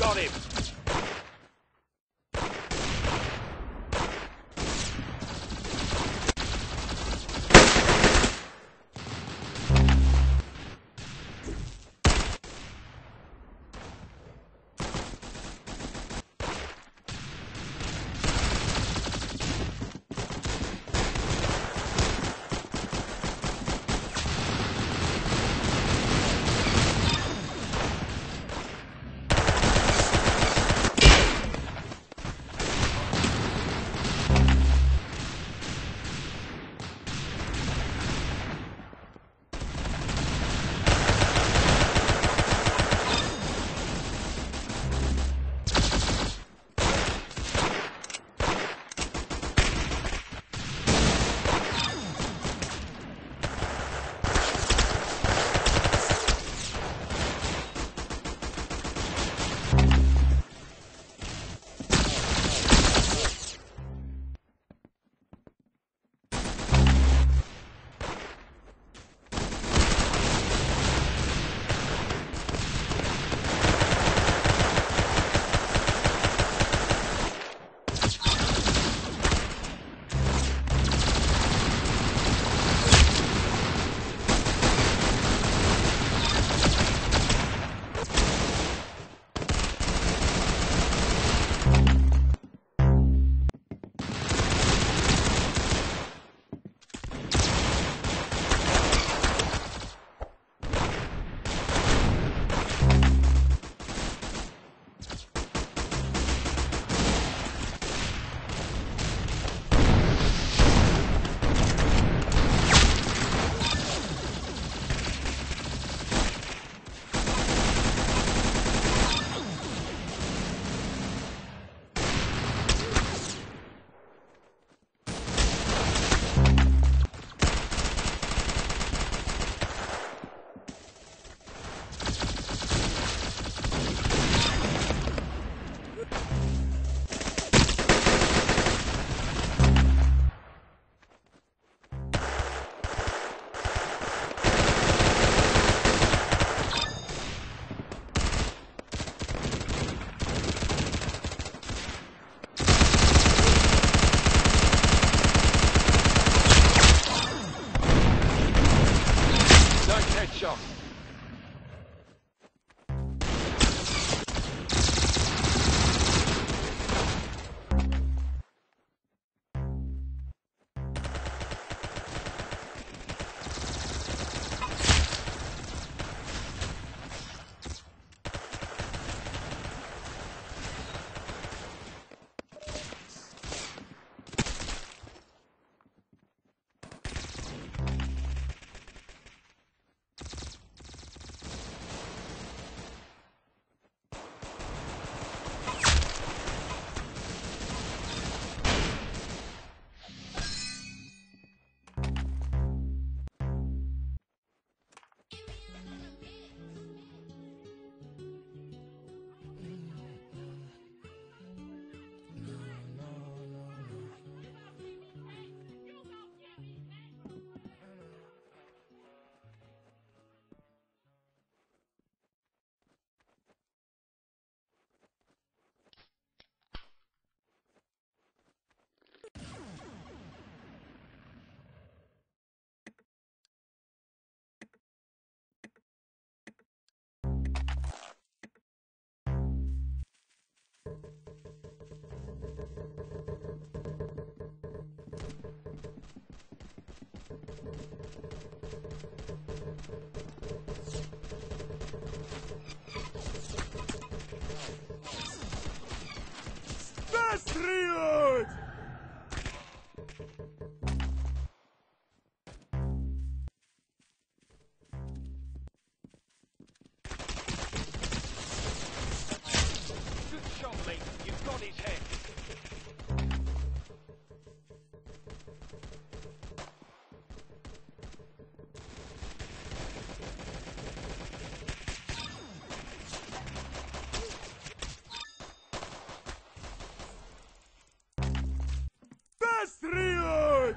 got him! Reload! Good shot, mate. You've got his head. Fast reload!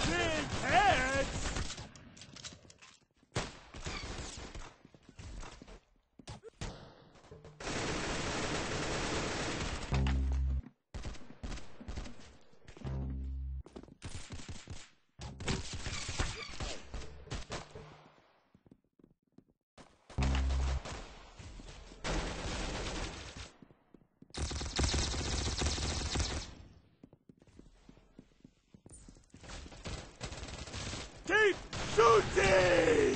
big heads! Keep shooting!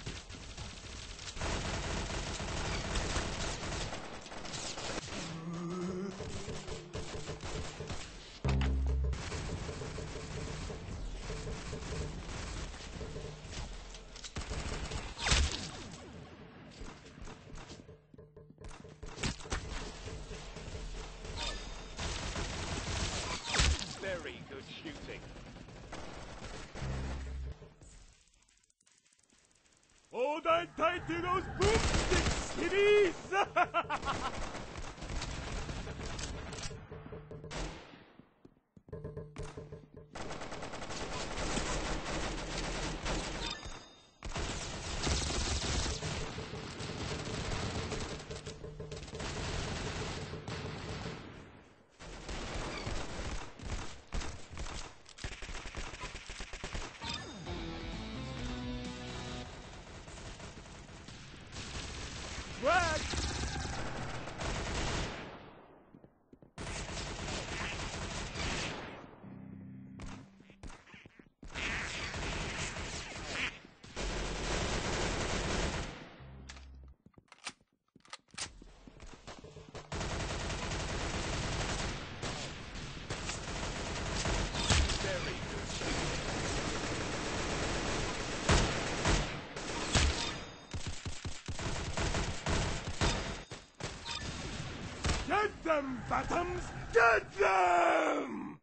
Very good shooting. Hold on tight to those boomsticks, kiddies! Swag! Very good shooting. Get them, phantoms! Get them!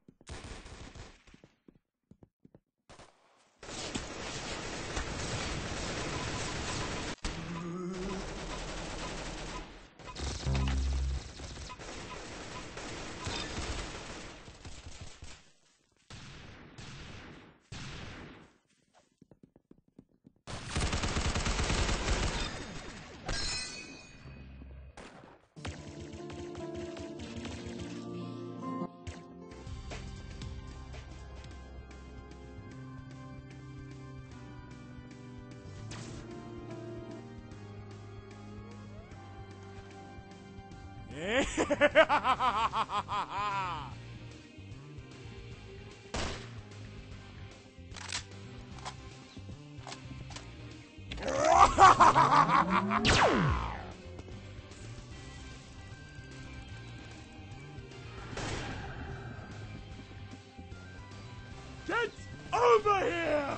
Get over here!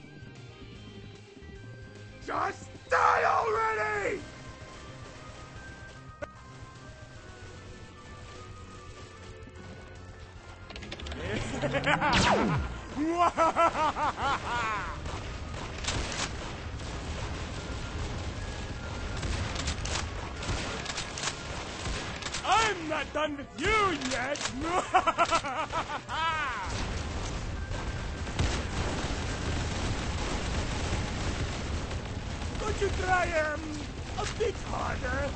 Just die already! I'm not done with you yet! Could you try, a bit harder?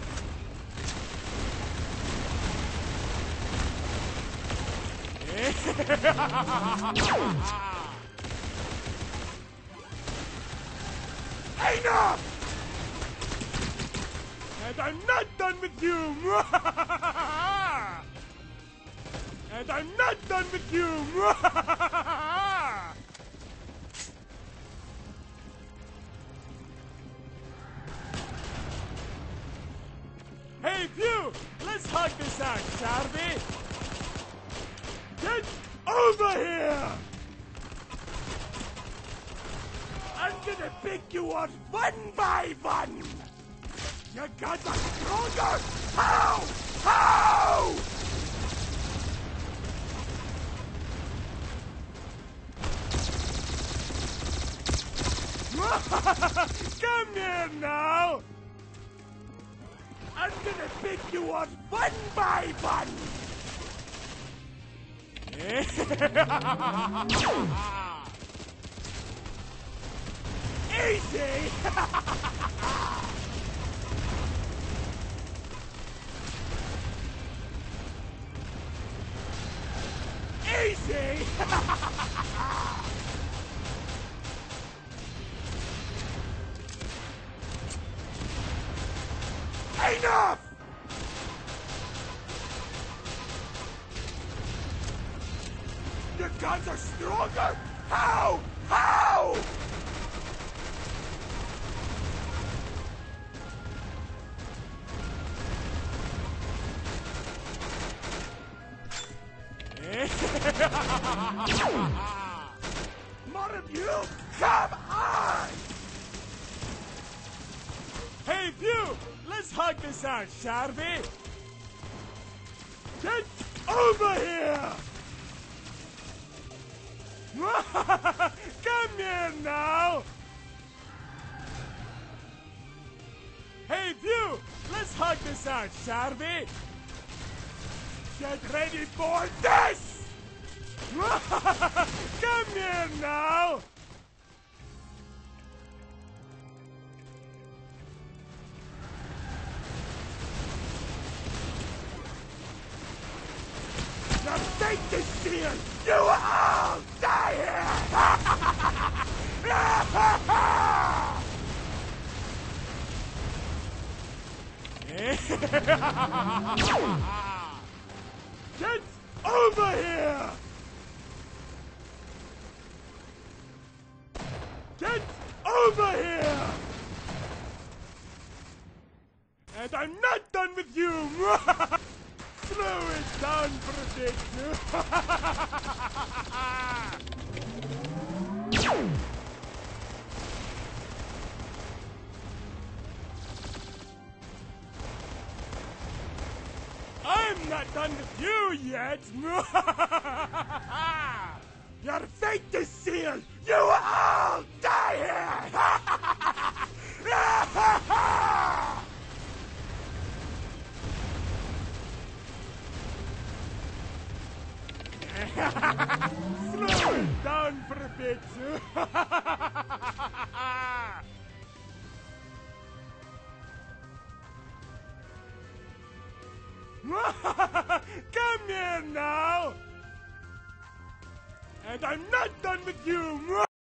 Enough! And I'm not done with you! And I'm not done with you! Hey, Pew! Let's hug this out, shall we? Get over here! I'm gonna pick you up one by one! Your guns are stronger! How? How? Come here now! I'm gonna pick you up one by one! Easy! Easy! Enough! Your guns are stronger? How? How? More of you? Come on! Hey, you! Let's hug this out, shall we? Get over here! Come here now! Hey, you! Let's hug this out, shall we? Get ready for this! Come here now! The fate is sealed! You will all die here! Get over here! Get over here! And I'm not done with you! Slow it down for a bit! I'm not done with you yet! Your fate is sealed! You will all die here! Slow it down for a bit! Come here now! And I'm not done with you!